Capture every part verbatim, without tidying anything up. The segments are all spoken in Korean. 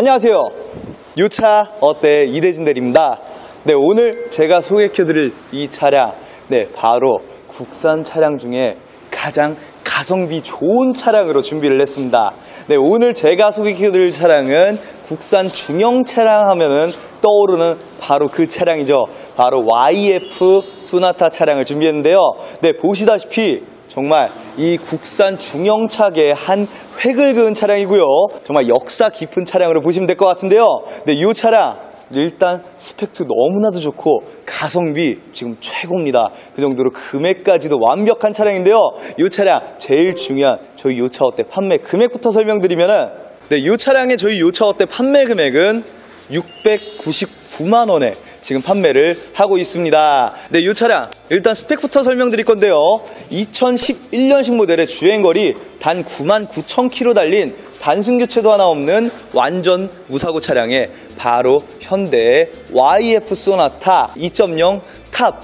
안녕하세요. 요차 어때 이대진 대리입니다. 네, 오늘 제가 소개해드릴 이 차량, 네, 바로 국산 차량 중에 가장 가성비 좋은 차량으로 준비를 했습니다. 네, 오늘 제가 소개해드릴 차량은 국산 중형 차량 하면은 떠오르는 바로 그 차량이죠. 바로 와이에프 소나타 차량을 준비했는데요. 네, 보시다시피 정말 이 국산 중형차계의 한 획을 그은 차량이고요. 정말 역사 깊은 차량으로 보시면 될 것 같은데요. 네, 이 차량 일단 스펙도 너무나도 좋고 가성비 지금 최고입니다. 그 정도로 금액까지도 완벽한 차량인데요. 이 차량 제일 중요한 저희 요차 어때 판매 금액부터 설명드리면은, 네, 이 차량의 저희 요차 어때 판매 금액은 육백구십구만 원에 지금 판매를 하고 있습니다. 네, 이 차량 일단 스펙부터 설명드릴 건데요. 이천십일 년식 모델의 주행거리 단 구만 구천 킬로미터 달린 단순 교체도 하나 없는 완전 무사고 차량에 바로 현대의 와이에프 소나타 이 점 영 탑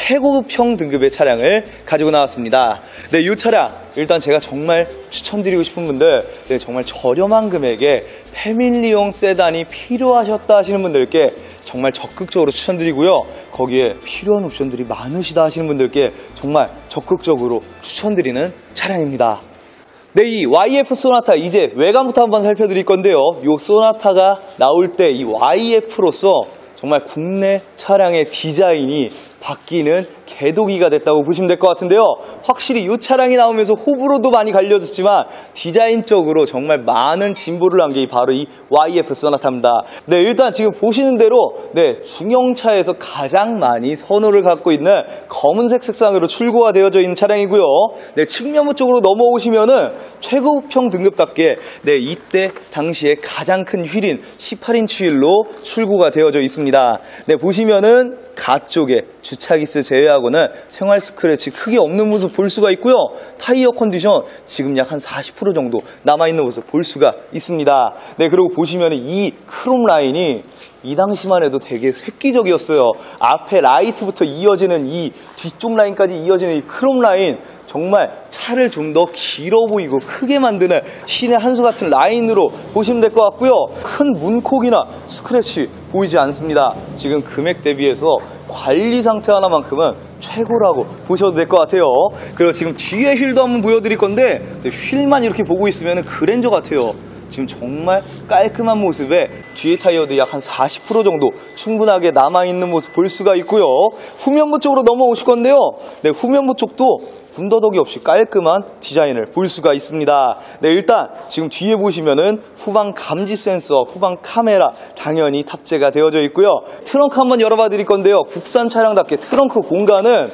최고급형 등급의 차량을 가지고 나왔습니다. 네, 이 차량 일단 제가 정말 추천드리고 싶은 분들, 네, 정말 저렴한 금액에 패밀리용 세단이 필요하셨다 하시는 분들께 정말 적극적으로 추천드리고요. 거기에 필요한 옵션들이 많으시다 하시는 분들께 정말 적극적으로 추천드리는 차량입니다. 네, 이 와이에프 소나타 이제 외관부터 한번 살펴드릴 건데요. 이 소나타가 나올 때 이 와이에프로서 정말 국내 차량의 디자인이 바뀌는 개도기가 됐다고 보시면 될 것 같은데요. 확실히 이 차량이 나오면서 호불호도 많이 갈려졌지만 디자인적으로 정말 많은 진보를 한 게 바로 이 와이에프 소나타입니다. 네, 일단 지금 보시는 대로 네, 중형차에서 가장 많이 선호를 갖고 있는 검은색 색상으로 출고가 되어져 있는 차량이고요. 네, 측면부 쪽으로 넘어오시면은 최고급형 등급답게 네, 이때 당시에 가장 큰 휠인 십팔 인치 휠로 출고가 되어져 있습니다. 네, 보시면은 가쪽에 주차기스 제외하고는 생활 스크래치 크게 없는 모습 볼 수가 있고요. 타이어 컨디션 지금 약 한 사십 퍼센트 정도 남아있는 모습 볼 수가 있습니다. 네, 그리고 보시면 이 크롬 라인이 이 당시만 해도 되게 획기적이었어요. 앞에 라이트부터 이어지는 이 뒤쪽 라인까지 이어지는 이 크롬 라인, 정말 차를 좀 더 길어 보이고 크게 만드는 신의 한 수 같은 라인으로 보시면 될 것 같고요. 큰 문콕이나 스크래치 보이지 않습니다. 지금 금액 대비해서 관리 상태 하나만큼은 최고라고 보셔도 될 것 같아요. 그리고 지금 뒤에 휠도 한번 보여드릴 건데, 휠만 이렇게 보고 있으면 그랜저 같아요. 지금 정말 깔끔한 모습에 뒤에 타이어도 약 한 사십 퍼센트 정도 충분하게 남아있는 모습 볼 수가 있고요. 후면부 쪽으로 넘어오실 건데요. 네, 후면부 쪽도 군더더기 없이 깔끔한 디자인을 볼 수가 있습니다. 네, 일단 지금 뒤에 보시면은 후방 감지 센서, 후방 카메라 당연히 탑재가 되어져 있고요. 트렁크 한번 열어봐 드릴 건데요. 국산 차량답게 트렁크 공간은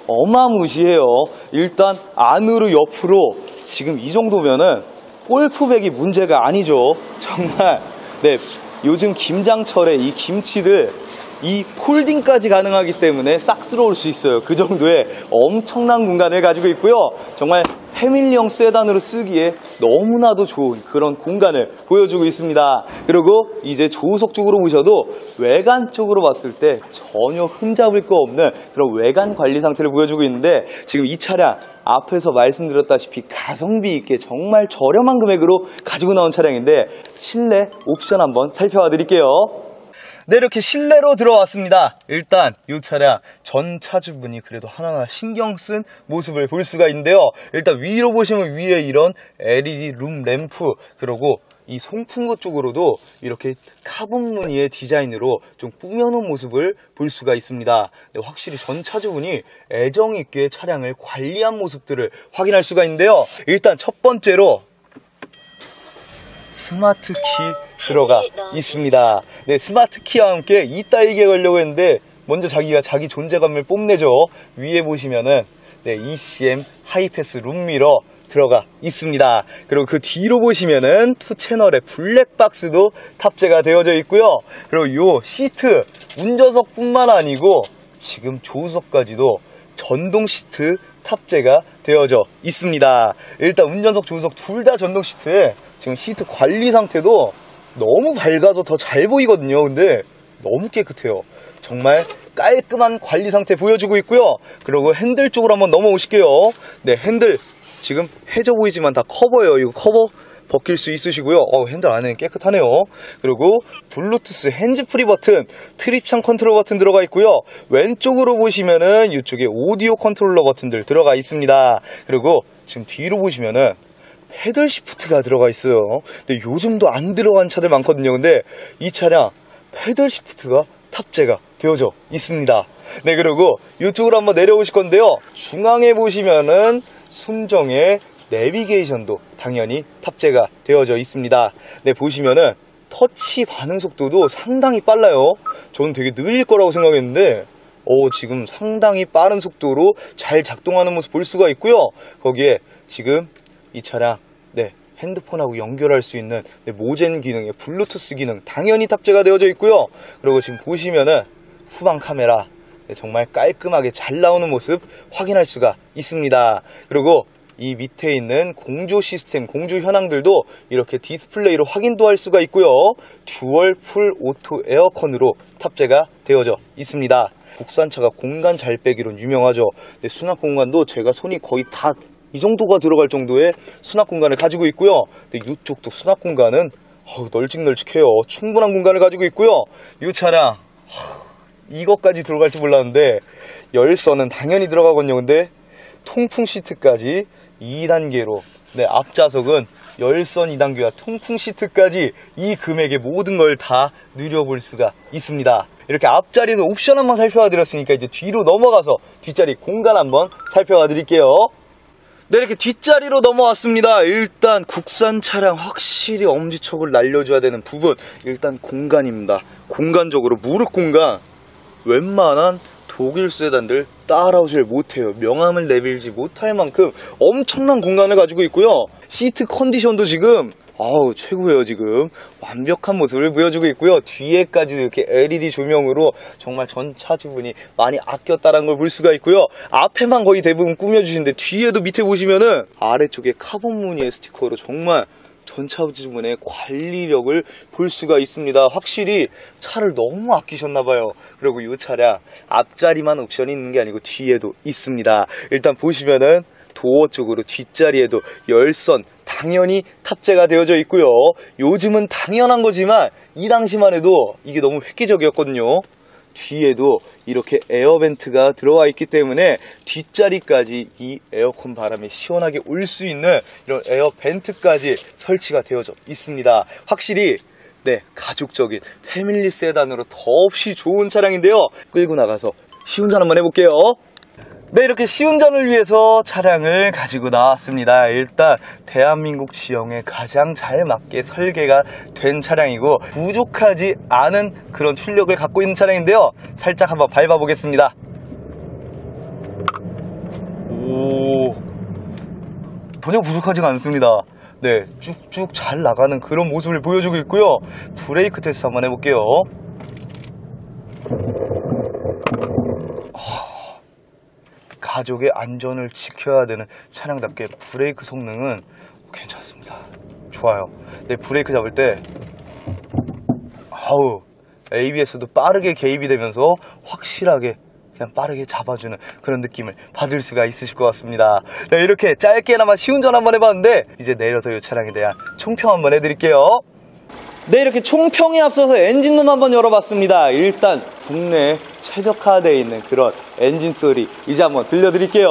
어마무시해요. 일단 안으로 옆으로 지금 이 정도면은 골프백이 문제가 아니죠. 정말 네, 요즘 김장철에 이 김치들 이 폴딩까지 가능하기 때문에 싹 쓸어올 수 있어요. 그 정도의 엄청난 공간을 가지고 있고요. 정말 패밀리형 세단으로 쓰기에 너무나도 좋은 그런 공간을 보여주고 있습니다. 그리고 이제 조수석 쪽으로 보셔도 외관 쪽으로 봤을 때 전혀 흠잡을 거 없는 그런 외관 관리 상태를 보여주고 있는데, 지금 이 차량 앞에서 말씀드렸다시피 가성비 있게 정말 저렴한 금액으로 가지고 나온 차량인데, 실내 옵션 한번 살펴봐 드릴게요. 네, 이렇게 실내로 들어왔습니다. 일단 이 차량 전 차주분이 그래도 하나하나 신경 쓴 모습을 볼 수가 있는데요. 일단 위로 보시면 위에 이런 엘이디 룸 램프, 그리고 이 송풍구 쪽으로도 이렇게 카본 무늬의 디자인으로 좀 꾸며놓은 모습을 볼 수가 있습니다. 네, 확실히 전 차주분이 애정 있게 차량을 관리한 모습들을 확인할 수가 있는데요. 일단 첫 번째로 스마트 키 들어가 있습니다. 네, 스마트 키와 함께 이따 얘기해 가려고 했는데 먼저 자기가 자기 존재감을 뽐내죠. 위에 보시면은 네, 이씨엠 하이패스 룸미러 들어가 있습니다. 그리고 그 뒤로 보시면은 투 채널의 블랙박스도 탑재가 되어져 있고요. 그리고 요 시트 운전석뿐만 아니고 지금 조수석까지도 전동 시트 탑재가 되어져 있습니다. 일단 운전석, 조수석 둘 다 전동 시트에 지금 시트 관리 상태도 너무 밝아서 더 잘 보이거든요. 근데 너무 깨끗해요. 정말 깔끔한 관리 상태 보여주고 있고요. 그리고 핸들 쪽으로 한번 넘어오실게요. 네, 핸들 지금 해져 보이지만 다 커버예요. 이거 커버 벗길 수 있으시고요. 어, 핸들 안에는 깨끗하네요. 그리고 블루투스 핸즈프리 버튼, 트립션 컨트롤 버튼 들어가 있고요. 왼쪽으로 보시면은 이쪽에 오디오 컨트롤러 버튼들 들어가 있습니다. 그리고 지금 뒤로 보시면은 패들 시프트가 들어가 있어요. 근데 요즘도 안 들어간 차들 많거든요. 근데 이 차량 패들 시프트가 탑재가 되어져 있습니다. 네, 그리고 이쪽으로 한번 내려오실 건데요. 중앙에 보시면은 순정의 내비게이션도 당연히 탑재가 되어져 있습니다. 네, 보시면은 터치 반응 속도도 상당히 빨라요. 저는 되게 느릴 거라고 생각했는데 오, 지금 상당히 빠른 속도로 잘 작동하는 모습 볼 수가 있고요. 거기에 지금 이 차량 네, 핸드폰하고 연결할 수 있는 네, 모젠 기능의 블루투스 기능 당연히 탑재가 되어져 있고요. 그리고 지금 보시면은 후방 카메라 네, 정말 깔끔하게 잘 나오는 모습 확인할 수가 있습니다. 그리고 이 밑에 있는 공조 시스템, 공조 현황들도 이렇게 디스플레이로 확인도 할 수가 있고요. 듀얼 풀 오토 에어컨으로 탑재가 되어져 있습니다. 국산차가 공간 잘 빼기로 유명하죠. 네, 수납 공간도 제가 손이 거의 다 이 정도가 들어갈 정도의 수납 공간을 가지고 있고요. 근데 이쪽도 수납 공간은 어우, 널찍널찍해요. 충분한 공간을 가지고 있고요. 이 차량 이것까지 들어갈지 몰랐는데 열선은 당연히 들어가거든요. 근데 통풍 시트까지 이 단계로 네, 앞좌석은 열선 이 단계와 통풍 시트까지 이 금액의 모든 걸 다 누려볼 수가 있습니다. 이렇게 앞자리에서 옵션 한번 살펴봐 드렸으니까 이제 뒤로 넘어가서 뒷자리 공간 한번 살펴봐 드릴게요. 네, 이렇게 뒷자리로 넘어왔습니다. 일단 국산 차량 확실히 엄지척을 날려줘야 되는 부분, 일단 공간입니다. 공간적으로 무릎 공간 웬만한 독일 세단들 따라오질 못해요. 명암을 내밀지 못할 만큼 엄청난 공간을 가지고 있고요. 시트 컨디션도 지금 아우 최고예요. 지금 완벽한 모습을 보여주고 있고요. 뒤에까지 이렇게 엘이디 조명으로 정말 전차 지분이 많이 아꼈다는 걸 볼 수가 있고요. 앞에만 거의 대부분 꾸며주시는데 뒤에도 밑에 보시면은 아래쪽에 카본 무늬의 스티커로 정말 전차 지분의 관리력을 볼 수가 있습니다. 확실히 차를 너무 아끼셨나봐요. 그리고 이 차량 앞자리만 옵션이 있는 게 아니고 뒤에도 있습니다. 일단 보시면은 도어 쪽으로 뒷자리에도 열선 당연히 탑재가 되어져 있고요. 요즘은 당연한 거지만 이 당시만 해도 이게 너무 획기적이었거든요. 뒤에도 이렇게 에어벤트가 들어와 있기 때문에 뒷자리까지 이 에어컨 바람이 시원하게 올 수 있는 이런 에어벤트까지 설치가 되어져 있습니다. 확실히 네, 가족적인 패밀리 세단으로 더없이 좋은 차량인데요. 끌고 나가서 시운전 한번 해볼게요. 네, 이렇게 시운전을 위해서 차량을 가지고 나왔습니다. 일단 대한민국 지형에 가장 잘 맞게 설계가 된 차량이고 부족하지 않은 그런 출력을 갖고 있는 차량인데요. 살짝 한번 밟아 보겠습니다. 오, 전혀 부족하지가 않습니다. 네, 쭉쭉 잘 나가는 그런 모습을 보여주고 있고요. 브레이크 테스트 한번 해볼게요. 가족의 안전을 지켜야 되는 차량답게 브레이크 성능은 괜찮습니다. 좋아요. 네, 브레이크 잡을 때 아우 에이비에스도 빠르게 개입이 되면서 확실하게 그냥 빠르게 잡아주는 그런 느낌을 받을 수가 있으실 것 같습니다. 네, 이렇게 짧게나마 시운전 한번 해봤는데 이제 내려서 이 차량에 대한 총평 한번 해드릴게요. 네, 이렇게 총평에 앞서서 엔진룸 한번 열어봤습니다. 일단 국내에 최적화되어 있는 그런 엔진 소리 이제 한번 들려드릴게요.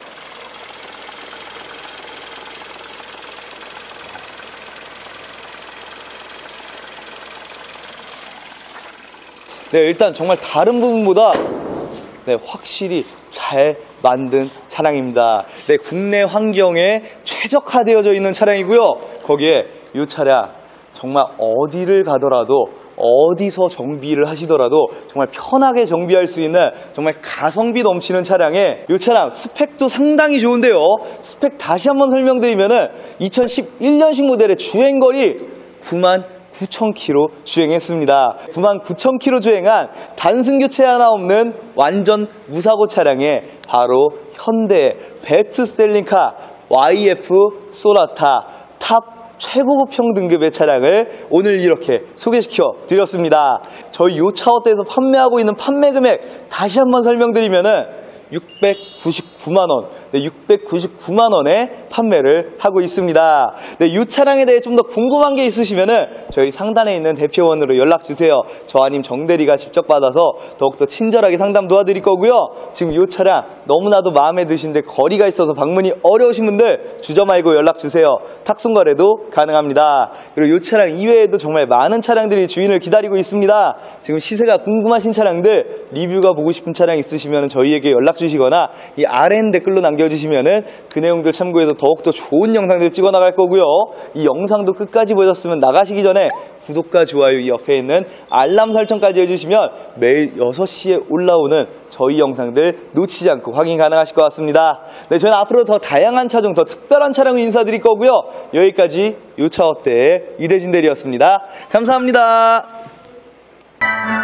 네, 일단 정말 다른 부분보다 네, 확실히 잘 만든 차량입니다. 네, 국내 환경에 최적화되어져 있는 차량이고요. 거기에 이 차량 정말 어디를 가더라도 어디서 정비를 하시더라도 정말 편하게 정비할 수 있는 정말 가성비 넘치는 차량에 이 차량 스펙도 상당히 좋은데요. 스펙 다시 한번 설명드리면은 이천십일 년식 모델의 주행거리 구만 구천 킬로미터 주행했습니다. 구만 구천 킬로미터 주행한 단순 교체 하나 없는 완전 무사고 차량에 바로 현대 베스트셀링카 와이에프 소나타 탑 최고급형 등급의 차량을 오늘 이렇게 소개시켜 드렸습니다. 저희 요 차워대에서 판매하고 있는 판매 금액 다시 한번 설명드리면은 육백구십구만 원, 네, 육백구십구만 원에 판매를 하고 있습니다. 네, 이 차량에 대해 좀 더 궁금한 게 있으시면은 저희 상단에 있는 대표원으로 연락 주세요. 저 아님 정대리가 직접 받아서 더욱더 친절하게 상담 도와드릴 거고요. 지금 이 차량 너무나도 마음에 드신데 거리가 있어서 방문이 어려우신 분들 주저 말고 연락 주세요. 탁송 거래도 가능합니다. 그리고 이 차량 이외에도 정말 많은 차량들이 주인을 기다리고 있습니다. 지금 시세가 궁금하신 차량들, 리뷰가 보고 싶은 차량 있으시면 저희에게 연락 주시거나 이 아래 있는 댓글로 남겨주시면 그 내용들 참고해서 더욱더 좋은 영상들 찍어 나갈 거고요. 이 영상도 끝까지 보셨으면 나가시기 전에 구독과 좋아요, 이 옆에 있는 알람 설정까지 해주시면 매일 여섯 시에 올라오는 저희 영상들 놓치지 않고 확인 가능하실 것 같습니다. 네, 저희는 앞으로 더 다양한 차종, 더 특별한 차량을 인사드릴 거고요. 여기까지 요차 어때의 유대진 대리였습니다. 감사합니다.